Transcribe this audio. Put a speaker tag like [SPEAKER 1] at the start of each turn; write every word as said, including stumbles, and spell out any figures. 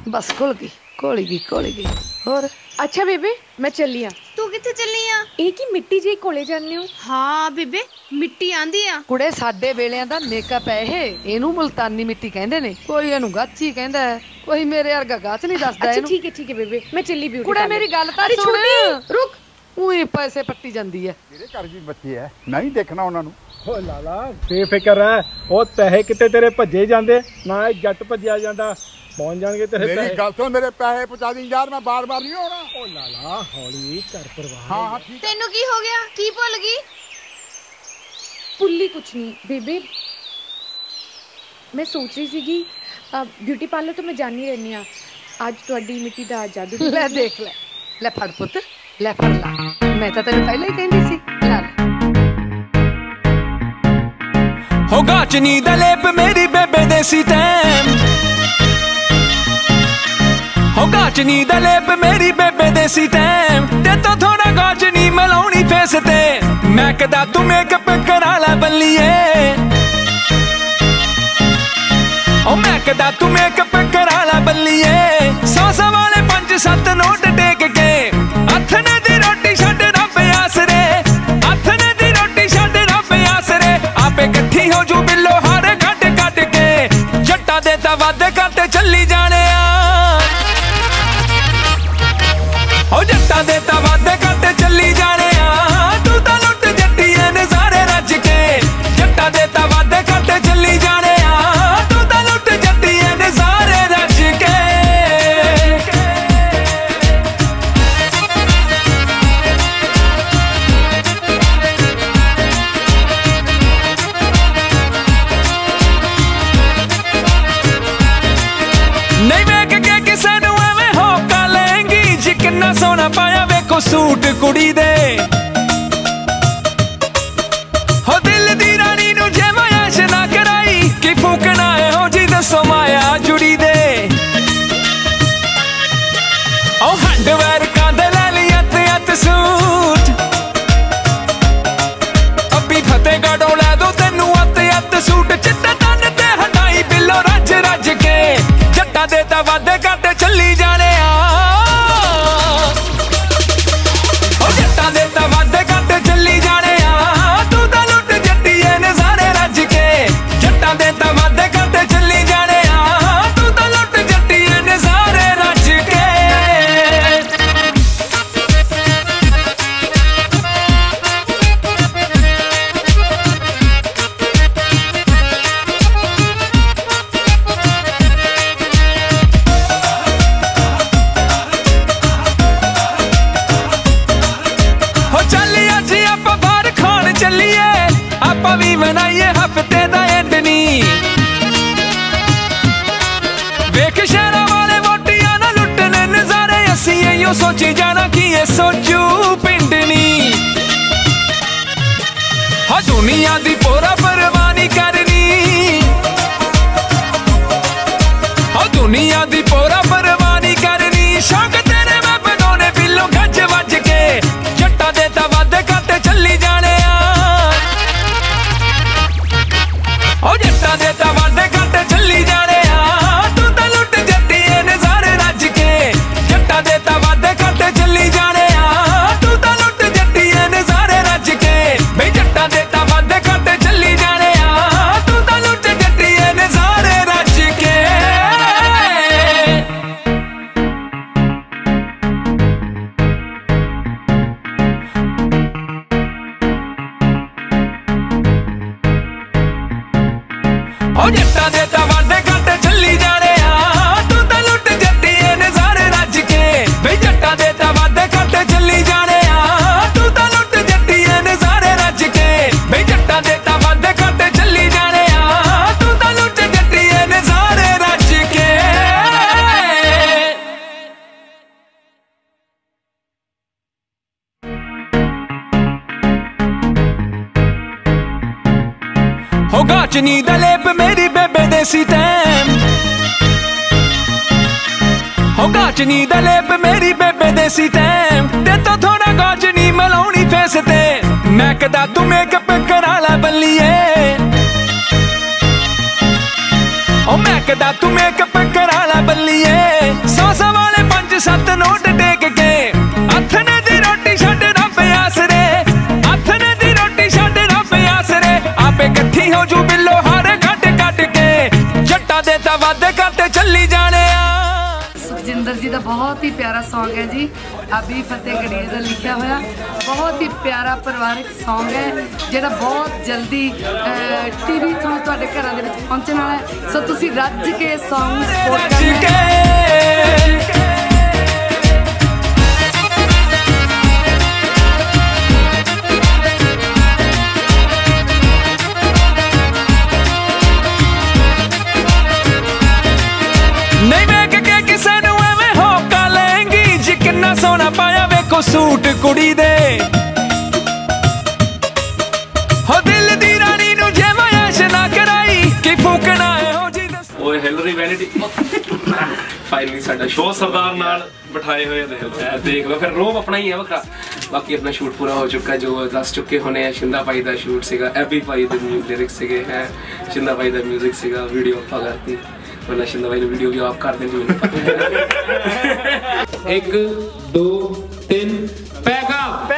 [SPEAKER 1] बस घुल गई घोली गई घोली गई होर।
[SPEAKER 2] अच्छा बेबे मैं चली आ।
[SPEAKER 3] तू किथे चली आ?
[SPEAKER 2] एक ही मिट्टी जी कोले जाने हो।
[SPEAKER 3] हाँ बेबे मिट्टी आंदी आ।
[SPEAKER 1] कुड़े साडे वेलियां दा मेकअप है ये, इनू मुल्तानी मिट्टी कहंदे ने, कोई इनू गाची कहंदा है, कोई मेरे वर्गा गाच नहीं दसदा
[SPEAKER 2] अच्छा
[SPEAKER 1] इनू।
[SPEAKER 2] ठीक है ठीक है बेबे मैं चली ब्यूटी
[SPEAKER 1] कुड़े मेरी गल तां
[SPEAKER 2] अरे
[SPEAKER 1] सुन,
[SPEAKER 2] छोटी रुक।
[SPEAKER 1] ਉਹੀ पैसे पट्टी जांदी है।
[SPEAKER 4] मेरे घर भी बच्चे है नहीं देखना उन्होंने।
[SPEAKER 5] ਓ ਲਾਲਾ ਬੇਫਿਕਰ ਹੈ, ਉਹ ਪੈਸੇ ਕਿਤੇ ਤੇਰੇ ਭੱਜੇ ਜਾਂਦੇ ਨਾ, ਇਹ ਜੱਟ ਭੱਜਿਆ ਜਾਂਦਾ, ਪਹੁੰਚ ਜਾਣਗੇ ਤੇਰੇ
[SPEAKER 4] मेरी
[SPEAKER 5] ਪੈਸੇ।
[SPEAKER 4] गल सुन, मेरे पैसे पहुंचा दी यार, मैं बार बार नहीं होना।
[SPEAKER 5] ਓ ਲਾਲਾ ਹੌਲੀ ਕਰ ਪਰਵਾਹ।
[SPEAKER 4] हाँ हाँ ठीक है।
[SPEAKER 3] तेनू की हो गया? की भुल गई?
[SPEAKER 2] पुल्ली कुछ नहीं बेबे, मैं सोच रही सीगी ब्यूटी पार्लर तो मैं जानी रहनी आ, आज तुहाडी मिट्टी दा जादू
[SPEAKER 1] ले देख ले ले फड़ पुत ले फड़ ला, मैं तो तेरे पहले ही कहंदी सी ला ले।
[SPEAKER 6] हो गाचनी दा लेप मेरी बेबे देसी टैम, हो गाचनी दा लेप मेरी बेबे देसी टैम, ते तो थोड़ा गाचनी मलाउनी फेस ते, मैं कदा तू मेकअप करा ला बल्लिए, ओ मैं कदा तू मेकअप करा ला बल्लिए, सौ सौ वाले पंज सत्त नोट टेक के, अथने दी रोटी छड्ड रब आसरे, अथने दी रोटी छड्ड रब आसरे, आपे कट्ठी हो जू बिल्लो हार कट कट के, जट्टा दे ता वध कट चली जाने आ, ओ जट्टा दे ता वध कट चली जाने आ, तू ता लुट जट्टियां ने सारे रज के, जट्टा दे ता वध कट चली जाने आ, तू ता लुट जट्टियां ने सारे रज के। नहीं वेख के किसे नू एवें होका लेंगी, जी किन्ना सोना पाया वेखो सूट कुड़ी दे, हो दिल दी रानी नू जे मायाश ना कराई, कि फूकना है हो जी दसो माया जुड़ी दे, ओ हैंडवेयर का दे ले लिया ते अत सूट, अभी फतेहगढ़ों ले दो तेनू अत अत सूट, चिट्टे तन ते हटाई बिल्लो रज रज के, जट्टा दे ता वध कट चली जाने आ, ओ जट्टा दे ता वध कट चली जाने आ, तू ता लुट जट्टिए ने सारे रज के, जट्टा दे ता वध कट चली जाने आ, तू ता लुट जट्टिए ने सारे रज के। हो चलिए जी आप बाहर खान चलिए, आप भी मनाइए हफ्ते दा एंड नी, वेख शहरा वाले वोटियां ना लुटने नजारे, असी इयो सोची जाना कि ये सोचू पिंड नी, हा दुनिया दी पूरा परवाह नहीं करनी, हा दुनिया दी पूरा परवाह नहीं करनी, शौक तेरे मैं बनाने बिल्लो गज वज के, जट्टा दे ता वध कट चली जाने आ, ओ जट्टा दे ता वध कट चली जाने आ, तू ता लुट जट्टिए ने सारे रज के, जट्टा दे ता वध कट चली जाने आ, तू ता लुट जट्टिए ने सारे रज के, बे जट्टा दे ता वध कट चली जाने आ, तू ता लुट जट्टिए ने सारे रज के। ओ जट्टा दे ता वध कट चली जाने आ, तू ता लुट जट्टिए ने सारे रज के, बे जट्टा दे ता वध कट चली जाने आ, तू ता लुट जट्टिए ने सारे रज के, बे जट्टा दे ता वध कट चली जाने आ, तू ता लुट जट्टिए ने सारे रज के। हो गाचनी दा लेप मेरी बेबे देसी टैम, हो गाचनी दा लेप मेरी बेबे देसी टैम, ते तो थोड़ा गाचनी मलाउनी फेस ते, मैं कदा तू मेकअप करा ला बल्लिए, ओ मैं कदा तू मेकअप करा ला बल्लिए, ਵਾਦੇ ਘਾਟੇ ਚੱਲੀ ਜਾਣੇ ਆ।
[SPEAKER 1] ਸੁਖਜਿੰਦਰ ਜੀ ਦਾ ਬਹੁਤ ਹੀ ਪਿਆਰਾ ਸੌਂਗ ਹੈ ਜੀ, ਅਬੀ ਫਤਿਹ ਗੜੀਏ ਦਾ ਲਿਖਿਆ ਹੋਇਆ, ਬਹੁਤ ਹੀ ਪਿਆਰਾ ਪਰਿਵਾਰਿਕ ਸੌਂਗ ਹੈ ਜਿਹੜਾ ਬਹੁਤ ਜਲਦੀ ਟੀਵੀ ਤੋਂ ਤੁਹਾਡੇ ਘਰਾਂ ਦੇ ਵਿੱਚ ਪਹੁੰਚਣ ਵਾਲਾ ਹੈ। ਸੋ ਤੁਸੀਂ ਰੱਜ ਕੇ ਸੌਂਗ ਨੂੰ ਸਪੋਰਟ ਕਰਨਾ।
[SPEAKER 6] नहीं वेख के किसे नू एवें होका लेंगी जी किन्ना सोना पाया वेखो सूट कुड़ी दे हो दिल दी रानी नू जे मयाश ना कराई कि फूकना है हो जी दस
[SPEAKER 7] ओए हिलरी वैनिटी फाइनली साडा शो सरदार नाल बिठाए हुए देख लो फिर रोब अपना ही है वक्रा। बाकी अपना शूट पूरा हो चुका है जो दस चुके होने हैं। शिंदा भाई का शूट सीगा, एबी भाई दे लिरिक्स सीगे हैं, शिंदा भाई का म्यूजिक सीगा, वीडियो आपा करती वरना शिंदा भाई ने वीडियो भी आप कर देंगे मैंने पता है। एक दो तीन पैक अप।